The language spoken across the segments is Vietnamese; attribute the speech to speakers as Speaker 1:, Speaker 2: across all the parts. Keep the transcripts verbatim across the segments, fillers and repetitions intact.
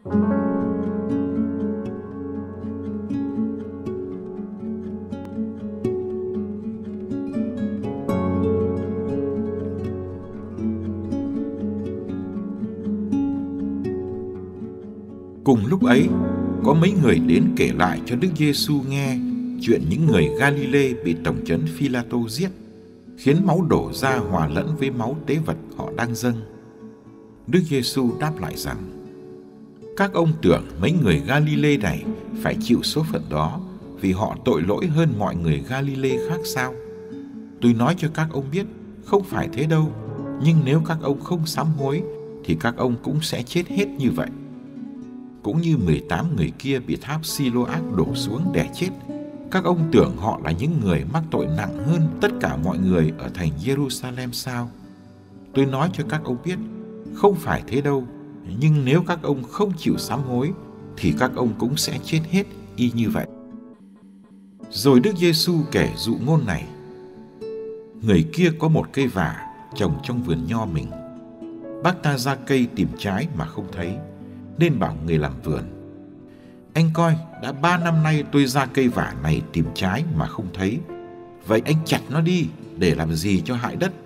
Speaker 1: Cùng lúc ấy, có mấy người đến kể lại cho Đức Giêsu nghe chuyện những người Galile bị tổng trấn Phi-la-tô giết, khiến máu đổ ra hòa lẫn với máu tế vật họ đang dâng. Đức Giêsu đáp lại rằng: các ông tưởng mấy người Galile này phải chịu số phận đó vì họ tội lỗi hơn mọi người Galile khác sao? Tôi nói cho các ông biết, không phải thế đâu. Nhưng nếu các ông không sám hối thì các ông cũng sẽ chết hết như vậy. Cũng như mười tám người kia bị tháp Si-lô-ác đổ xuống để chết, các ông tưởng họ là những người mắc tội nặng hơn tất cả mọi người ở thành Jerusalem sao? Tôi nói cho các ông biết, không phải thế đâu. Nhưng nếu các ông không chịu sám hối thì các ông cũng sẽ chết hết y như vậy. Rồi Đức Giêsu kể dụ ngôn này: người kia có một cây vả trồng trong vườn nho mình. Bác ta ra cây tìm trái mà không thấy, nên bảo người làm vườn: anh coi, đã ba năm nay tôi ra cây vả này tìm trái mà không thấy. Vậy anh chặt nó đi, để làm gì cho hại đất?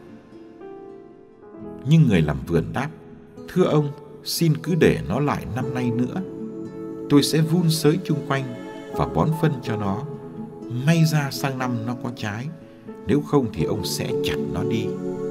Speaker 1: Nhưng người làm vườn đáp: thưa ông, xin cứ để nó lại năm nay nữa. Tôi sẽ vun xới chung quanh và bón phân cho nó. May ra sang năm nó có trái, nếu không thì ông sẽ chặt nó đi.